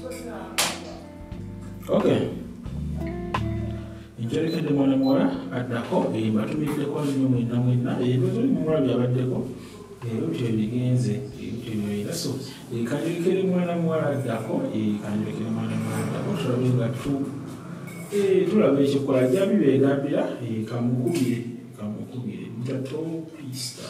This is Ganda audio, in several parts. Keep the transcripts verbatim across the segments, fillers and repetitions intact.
Okay. Injoleke de mwana mwala addako e batumidde kwa nnyo mwena mwena ebizo mwala byabaddeko e utyo bigenze e utyo byoyira so e kanjolekere mwana mwala addako e kanjolekere mwana mwala addako tulabe nga tu e tulabe ekikola jabi beegambira e kamukubire kamukubire mutato pista.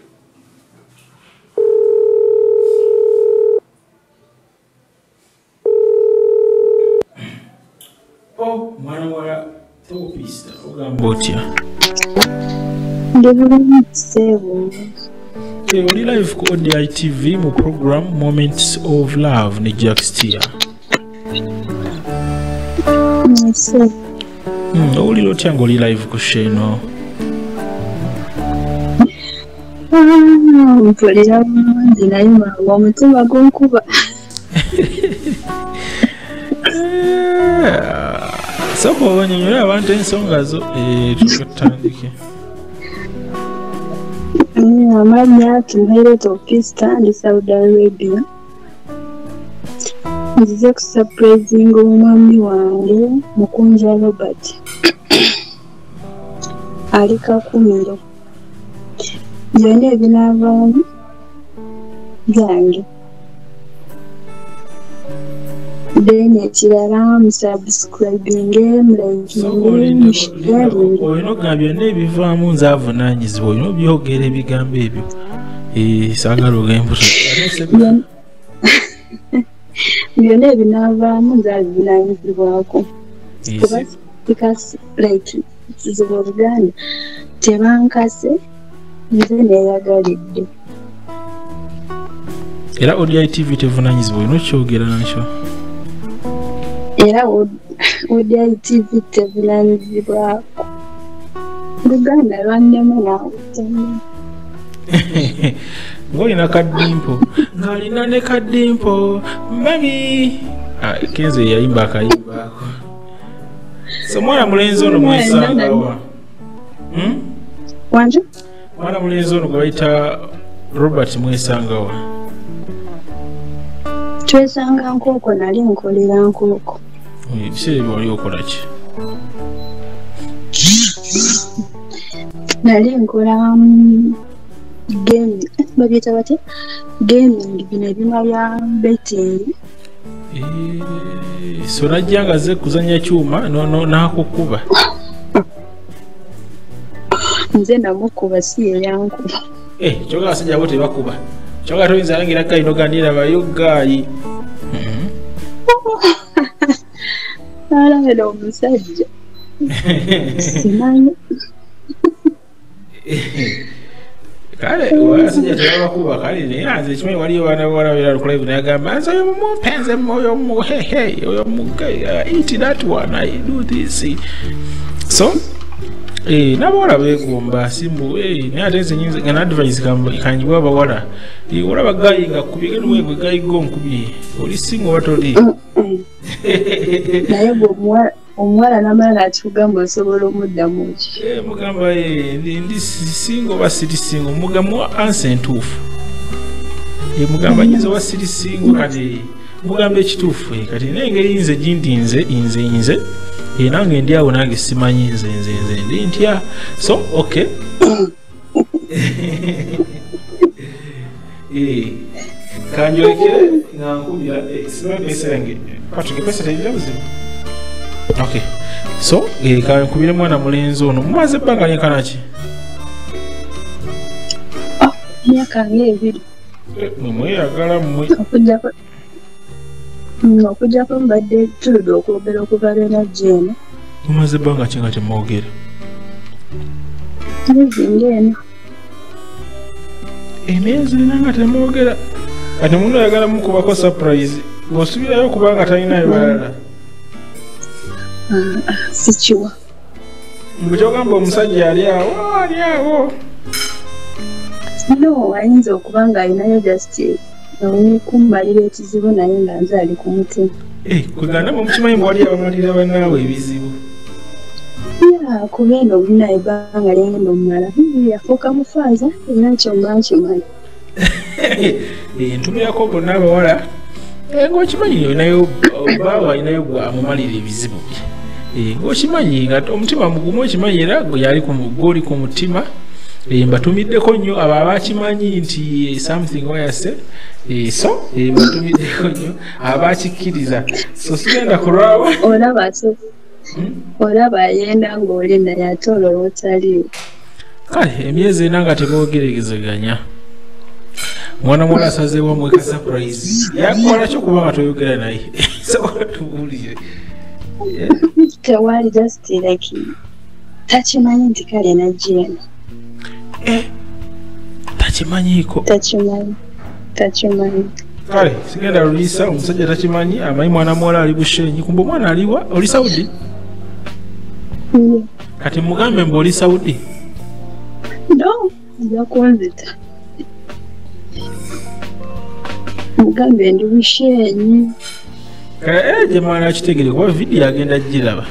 Oh, mwana mwala topista ogamba otya? Okay, oli live ku O D I T V mu program Moments of Love ne Jack Steer. Yes. Hmm, oli lotya ng'oli live ku sheno? Mpulira bulungi naye mangu omutima gunkuba. Soko banyonyola abantu ensonga zo eh tutandike. Amanya tumere topista ndi Saudi Arabia. Nzize kusurprising omwami wange Mukunja Robert. Ali Kakumiro. Byonna ebinaavaamu byange. Then ekirala musubscribing mulikinge olina okugambya n'ebivaamu nze avunaanyizibwa olina obyogera ebigambo ebyo saagala ogembuto byonna ebinaavaamu nze abivunaanyizibwako because like kizibu Buganda tebankase nze neeyagalidde era O D I T V tevunaanyizibwa olina okyogera nakyo era O D I T V tevunaanyizibwako Luganda lwannema naawutemu ng'olina kaddimpo ng'alina ne kaddimpo mami kenzo yayimba akayimbaako so mwana mulenzi ono mwesangawa wanje mwana mulenzi ono gwe bayita Robert mwesangawa twesanga nkooko nali nkolera nkooko ebiseera wali okola ki? nali nkola gaming babyeta batya gaming bino ebima bya betting so najja nga ze kuzanya kyuma n'akukuba nze namukuba si yeyankuba kyoga abasajja abo tebakuba kyoga toyinza langira gayi nogandirabayo gayi alabera omusajja simanyi kale abasajja tebabakuba kale naye nze kimanyi waliyo baana bawala beera lukola ebyo nayagamba nze oyo mumpenze oyo muhehe oyo eat that one I do this so eh nabawala beegomba simbu eh naye ate nze nyinza gana advice kanjibwa abawala olaba gayi nga kubye geno weegwe gayi go nkubye oli singa oba toli naye bwe omuwala namala nakikugamba osobola omuddamu ki mugamba ndi singa oba siri singa mugamu ansa entuufu mugamba nyinza oba siri singa kati mugamba ekituufu kati n'engeri nze gindi nze nze nze nange ndi awo nange simanyi nze nze nze ndi ntya so okay kanjolekere nga nkubira simanyi pesa yange Patrick pesa tejja buzibu okay so kankubire mwana mulenzi ono mumaze ebbanga lyenkana ki? myaka ng'ebiri mweyagala mmwe okujjako mbadde tuludde okwogera okuva lwena jeena mumaze ebbanga ki nga temwogera? emyezi ng'ena emyezi ena nga temwogera kati muno oyagala mukubako surprise ng'osubirayo kubanga talinayo balala sikiwa mbwe kyogamba omusajja ali awo ali awo no ayinza okuba ng'alinayo just okummalira ekizibu naye nga nze ali ku mutima kweganda mukimanyi mwali abamalira bannaawe ebizibu kuba eno olina ebbanga lyagenda omumala yafuuka mufaaza era kyomba nkimanyi ntumirako bonna abawala ng'okimanyi nayo baawa inayo gwe amumalira ebizibu bye ng'okimanyi nga omutima mugumu okimanyi era gw'oli ku mutima mbatumiddeko nnyo abo abakimanyi nti something wayase so mbatumiddeko nnyo abakikkiriza so sigenda kulwawo olaba ate olaba ayenda ng'oli naye ate olwo otaliwo kale emyezi ena nga teboogeragezeganya mwana muwala asazeewo mweka surprise yakola kyo kuba nga toyogera naye sobola tubuulire tewali just like takimanyi nti kale najjeeno eh takimanyiiko takimanyi takimanyi kale sigenda luliisa omusajja takimanyi amanyi mwana muwala ali bushenyi kumbe omwana aliwa oli Saudi kati mugambe mbu oli Saudi no nja kunzita mugambe ndi bushenyi kale gye mwana akitegere kuba vidiyo agenda giraba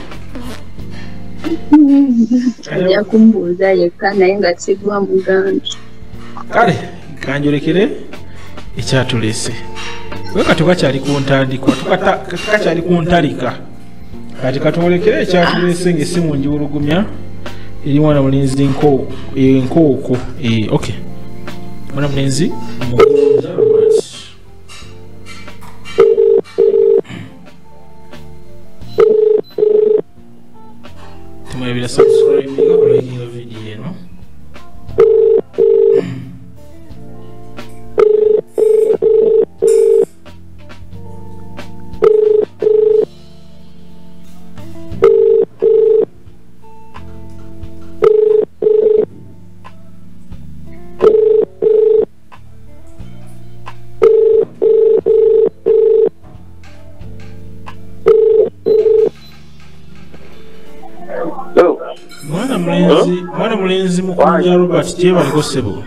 ajja kumbuuza yekka naye nga sigwa mugambe kale kanjolekere ekyatuleese we kati kakyali ku ntandikwa kakyali ku ntalika kati katwolekere ekyatuleese ng'essimu njiwulugumya eri mwana mulenzi enkooko ok mwana mulenzi mugonja tumwebira subscribe nga kulaginga vidiyo eno mwana mulenzi mwana mulenzi mukunja Robert gyebaliko ssebo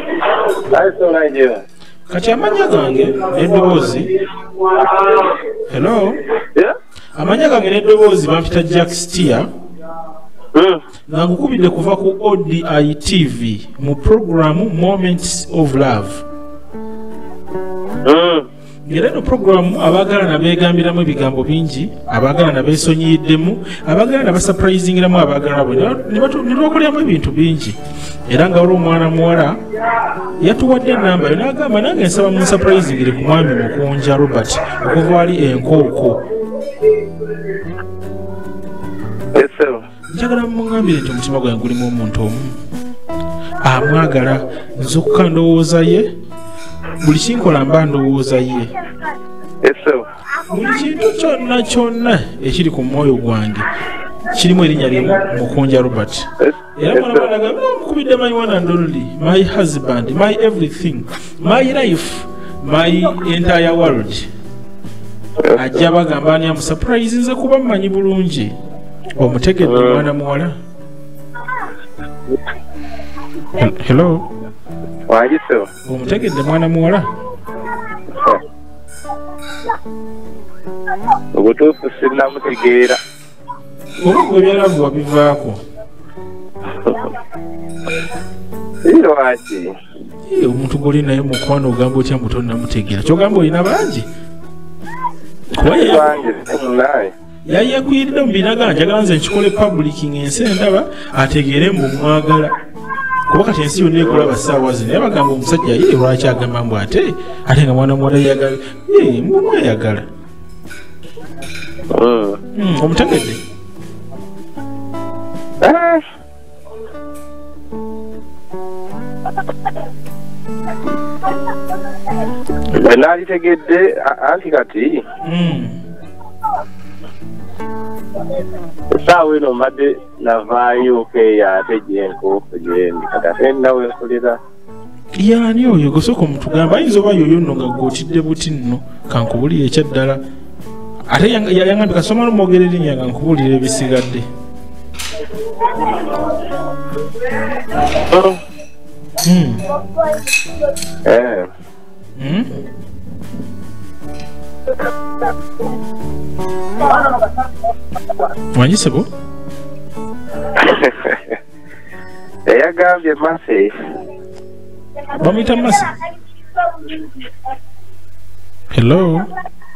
kati amanya gange n'eddoboozi hello amanya gange n'eddoboozi bampita Jack Steer nga nkukubidde kuva ku O D I T V mu programu Moments of Love era eno programu abaagala nabeegambiramu ebigambo bingi abaagala nabeesonyiyiddemu abaagala nabasurprisingiramu abaagala bwe ne bakoleramu ebintu bingi era nga waliwo omwana muwala yatuwadde enamba yo n'agamba nange nsaba munsurprisingire ku mwami Mukunja Robert okuva wali enkooko njagala mungambire nti omutima gwange gulimu omuntu omu amwagala nzukka ndowooza ye buli kinkola mba ndowooza ye buli kintu kyonna kyonna ekiri ku mwoyo gwange kirimu erinnya limu Mukunja Robert era mwana mwana gamba mukubidde my one and only my husband my everything my life my entire world ajja bagamba ani amusurprise nze kuba mmanyi bulungi omutegedde mwana muwala hello wagiso omutegedde mwana muwala obutuufu sinnamutegeera oba gwe byalavu wabivaako lwaki omuntu gwoli naye mukwano ogamba otya mbu tonnamutegeera kyogamba olina bangi kuba yayeekwiridde mu binaga njagala nze nkikole public ng'ensi endaba ategeere mbu mwagala kuba kati ensi yonna ekulaba ssaawa zino naye bagamba omusajja ye lwaki agamba mbu ate ate nga mwana muwala yagala ye mbu mweyagala omutegedde nalitegedde anti kati essaawa eno mbadde navaayo keeya ate gyenkoofu gyendi kati ate nawe nkolera yaani oyo gosooka omutugamba ayinza oba yoyo nno nga gwotidde buti nno kankubulira ekyaddala ate yangambye kasoma nomwogera erinnya nga nkubulira ebisigadde wanyisebo eyagambye Mase bamuyita Mase hello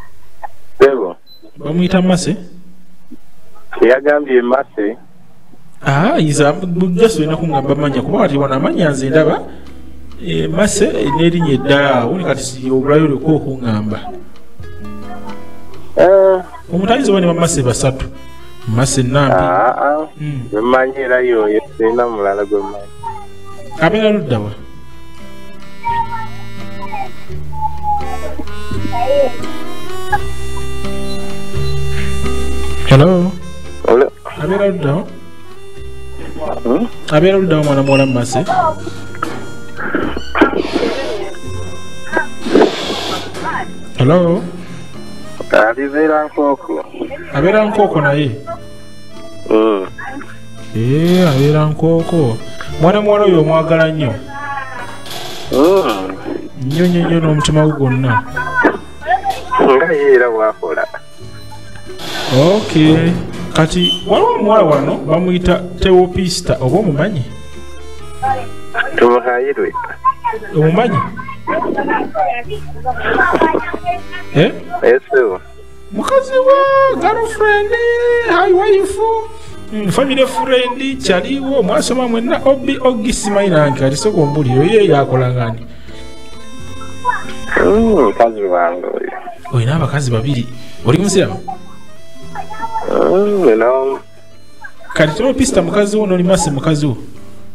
bamuyita Mase yagambye Mase ah iza bugaso ina kungamba manya kuba kati wana manya nze ndaba e Mase n'erinnya eddala uni kati si obulayo liko kungamba eh omutalizo bane Mase basatu Mase Nambi ah ah bemanye era yo yesina mulala gwemanye abera luddawa hello Hello. abera luddawa Hmm? abera luddawa mwana muwala Mase hello Alivera nkoko. abera nkoko naye Mm. eh abera nkoko mwana muwala oyo omwagala nnyo Mm. nnyo nnyo nnyo n'omutima gwe gwonna Nga yeera wakola. okay kati waliwo omuwala wano bamuyita Teopista oba omumanyi Tumuhayirwe. omumanyi eh Eso. mukazi wa girlfriend hi wife mm, family friend chaliwo mwasoma mwenna obi ogisimaina nti ati soko mbuliro ye yakola ngani Mm, kazi wangu oyo. oyina abakazi babiri oli musiramu Mm, no. kati Teopista mukazi wo n'oli Mase mukazi wo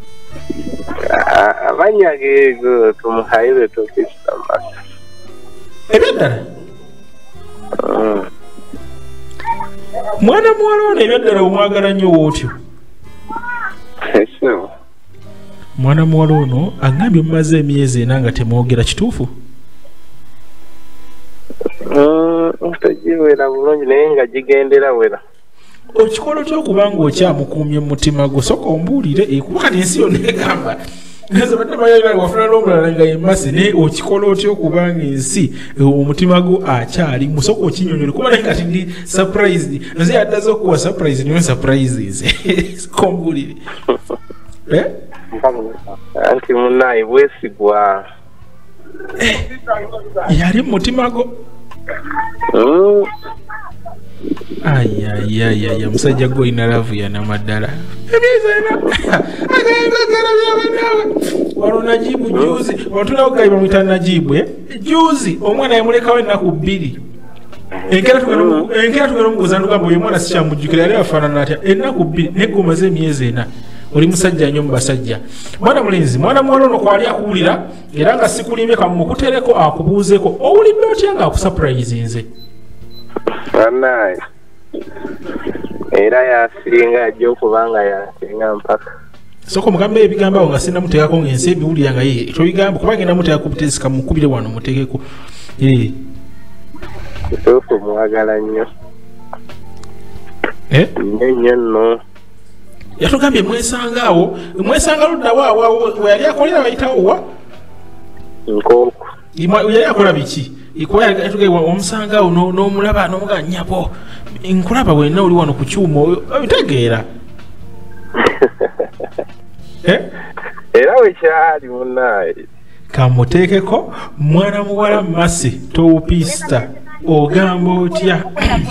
Abanya geego tumuhayirwe tupista Mase. ebyaddala Mm. mwana muwala ono ebyaddala omwagala nnyo wootyo Eso. mwana muwala ono agambye mumaze emyezi ena nga temwogera kituufu Mm, tegiwera bulungi naye nga gigendera wera. okikola otya okuba ng'okyamukuumye mu mutima gwo soka ombuulire ekuba kati ensi yonna egamba nze badde bayalira wafuna n'omulala nga ye Mase naye okikola otya okuba ng'ensi omutima gwo akyali musoka okinyonyole kuba naye kati ndi surprised nze yaddaze okuwa surprise niwe surprises soka ombuulire eh Anti munayi bwesigwa. yali mu mutima gwo Mm. ayayayaya musajja gwe olina laavu yanamaddala ebyezena agayagagala byabanawe wano Najibu juzi watulawo gali bamwita Najibu eh? juzi omwana yamulekawo ennaku bbiri enkera tugenda omuguza nugamba oyo omwana sikyamujjukira yali afaanana atya ennaku bbiri naye gwe omaze emyezi ena oli musajja nnyo mu basajja mwana mulenzi mwana muwala ono kwali akuwulira era nga sikulimye kamukutereko akubuuzeeko owulidde otya nga akusapurayizi nze Banayi. Era yasinga ajja okuba nga yasinga mpaka. soko mugambe ebigambo awo nga sinnamuteekako ng'ensi ebiwulira nga ye tobigamba kuba ngenda muteeka ku buteesika mukubire wano muteekeko eh Kituufu mwagala nnyo. eh Nnyo nnyo nno. yatugambye mwesanga awo mwesanga luddawo awo we yali akolera bayitawo wa Nkoko. yali akola biki ikuba yatugambye omusanga awo n'omulaba n'omugaa nnyabo nkulaba wenna oli wano ku kyuma obitegeera eh Era wekyali munayi. kamuteekeko mwana muwala Mase Teopista ogamba otya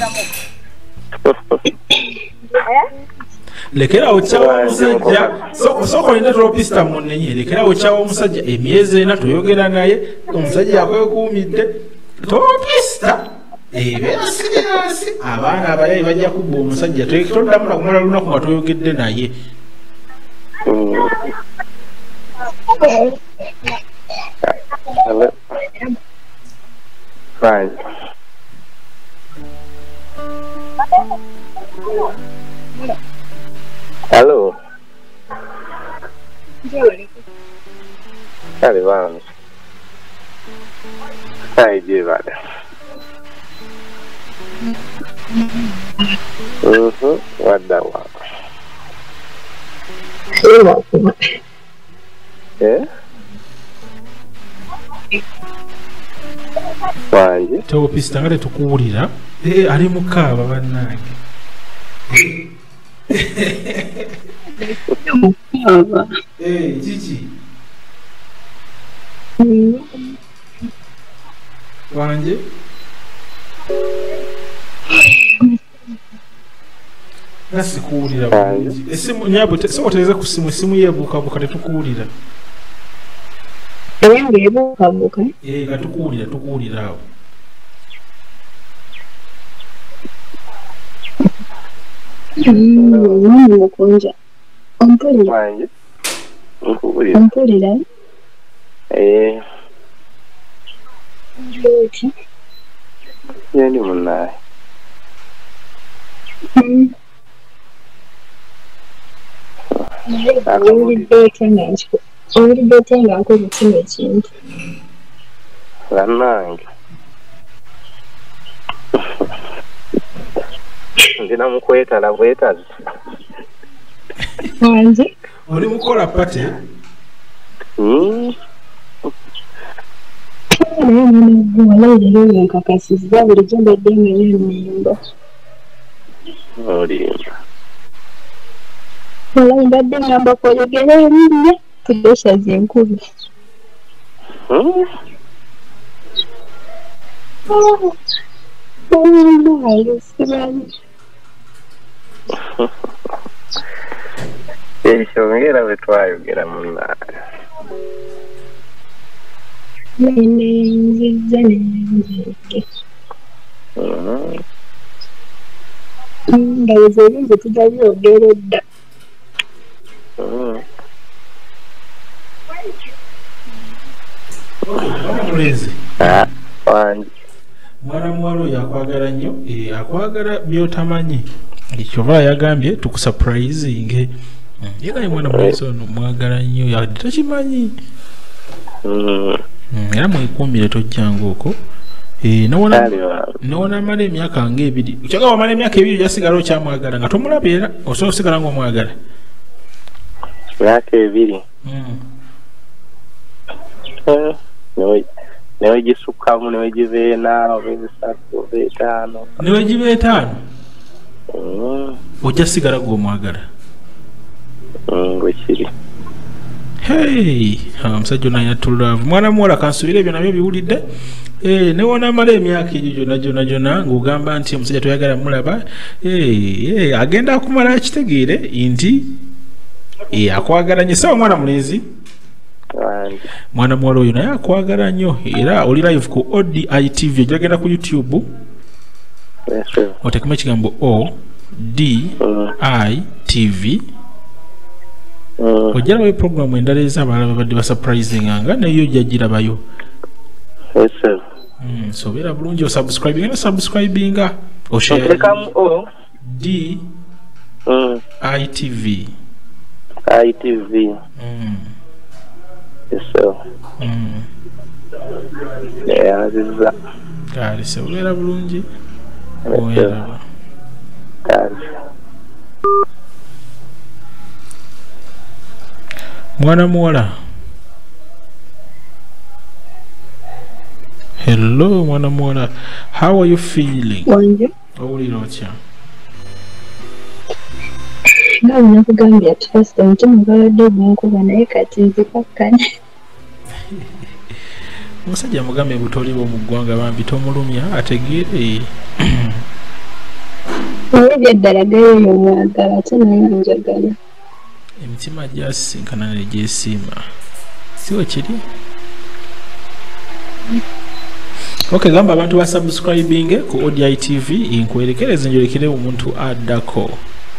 lekerawo kyawa omusajja soko olina Teopista munenye lekerawo kyawa omusajja emyezi ena toyogera naye omusajja akwekuumidde Teopista ebeera siriasi abaana abayayi bajja kubba omusajja toddamu nakumala lunaku nga toyogedde naye Hello. Fine. Hello. Kale bana. Hai je bana. Mhm, wadda wa. Eh? Wanje. Teopista nga tetukuwulira eh ali mukaaba bannange Aba. eh kiki wanje Nasikuwulira bulungi. Essimu nyabo tesobotereza ku simu simu yebuukabuuka tetukuwulira. Eyange yebuukabuuka. Eh nga tukuwulira tukuwulira awo. Mwami mukunja. Ompulira. Wange. Nkuwulira. Ompulira. Eh. Njoki. Yendi munnaye. Mm. Owulidde nga nkoze kino ekintu. Bannange. Ndina mukwetala bwetazi. Wange? Oli mukola pate? Hmm. Naye mwena leero nkakasizza bulijjo mbadde nga nnyimba. Olimba. Walayi mbadde ngamba kweyogera erinnya tudesha zinkubi. Hmm. Omwana simanyi. Ekyo ngera bwe twayogera munnaye. Nenenzizza nenenzirike. Hmm. Ndowooza ebintu tugabyogera edda. Hmm. Mulenzi. Ah, wange. Mwana muwala oyo akwagala nnyo, eh, akwagala by'otamanyi. Ekyova yagambye tukusurprisinge. Yegambye mwana mulenzi ono mwagala nnyo yadde takimanyi. Hmm. Era mwekuumire tojjanga okwo. Eh, nowona nowona amala emyaka ng'ebiri. Kyaga wamala emyaka ebiri gyasigala okyamwagala nga tomulaba era osobola osigala ng'omwagala. Myaka ebiri. Mm. Eh, newe newe gisukkamu newe gibeena oba ebisatu oba etaano. Newe giba etaano? Hmm. Ojja sigala gw'omwagala. Hmm, bwe kiri. Hey, omusajja ono ayatulaavu. Mwana muwala kansubire ebyo nabyo biwulidde. Eh, newona amala emyaka egyo gyonna gyonna gyonna ng'ogamba nti omusajja toyagala mulaba. Eh, eh, agenda akumala akitegeere nti eh, akwagala nnyo. Sawa mwana mulenzi? Wange. Mwana muwala oyo naye akwagala nnyo era oli live ku O D I T V. Ojagenda ku YouTube Yes, sir. otekemu ekigambo O D I T V. Hmm. Ojjalabayo programu endala ez'abalala babadde basurprising nga neyo ojja girabayo. Yes, sir. Mm, so beera bulungi osubscribinga ne subscribinga oshare Otekamu O D Hmm. I T V. I T V. Mm. Yes, sir. Mm. Yeah, azizza. Kale se beera bulungi. Yes, sir. Oyeraba. Kale. Mwana muwala. Hello mwana muwala. How are you feeling? Wange? Owulira otya? Nga nakugambye ati first omutima gwabadde gunkuba naye kati nzikakkanya. Omusajja mugambe butoli bwo mu ggwanga bambi tomulumya ategeere. Naye byaddala gayo mwagala ate naye njagala. Emitima gyasinkana ne gyesiima. Siwe kiri? Okay, gamba abantu ba subscribing ku O D I T V inkwerekereze njolekere omuntu addako.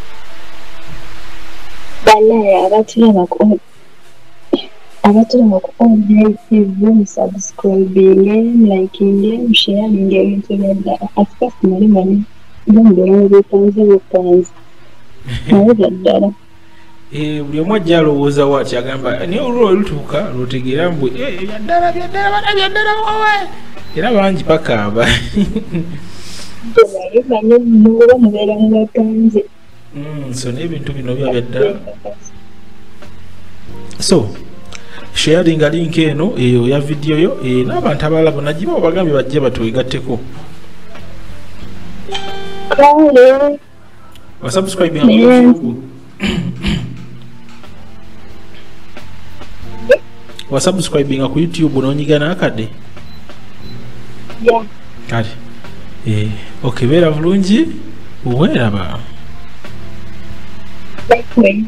Banaye abatulaba ku abatulaba ku O D I T V musubscribing, liking, sharing ebintu byaddala. At first nali manyi bambera bipanze bupanze. Naye byaddala. Eh, buli omu ajja alowooza waati agamba naye olwo olutuuka lwotegeera mbu eh, byaddala byaddala bana byaddala wowe. Era bangi bakaaba. Naye manyi muba mubeera mu bapanze. Mm, so n'ebintu bino bya byaddala. So sharing link eno eyo ya video yo eh, n'abantu abalala bonna giba obagambye bajje batwegatteko. Kale. Wasubscribing ku YouTube. Wasubscribing ku YouTube n'onyigana akadde. Yeah. Kale. Eh, okay, beera bulungi. Weraba. Exactly.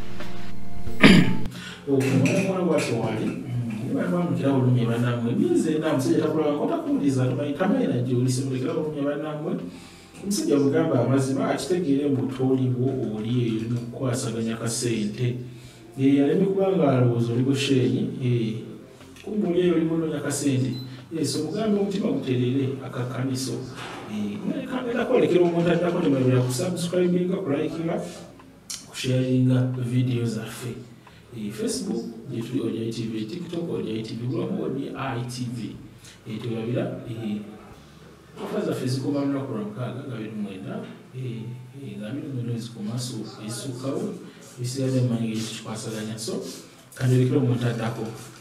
Okumwana bwatyo wali bamukira bulumye bannamwe bize na musajja takulaba ngotakuwuliza tamayina gyolise mulekera bulumye bannamwe omusajja bugamba amazima akitegeere mbu toliwo oli eyo mu kukwasaganya kasente yaleme kubanga alowooza oli bushenyi kumbe oli eyo oli munonya kasente so mugambe omutima guterere akakaniso era kwolekera omuntu addako temalira kusubscribinga kulikinga kusharinga video zaffe Facebook, J O J T V, TikTok, O J T V, Blog, O J I T V. E tulabira e ofaza Facebook bamna kurankaga gabiri mwenda e e gabiri mwenda zikomaso isukawo isiyade manyi kikwasaganya so kandi lekero omuntu addako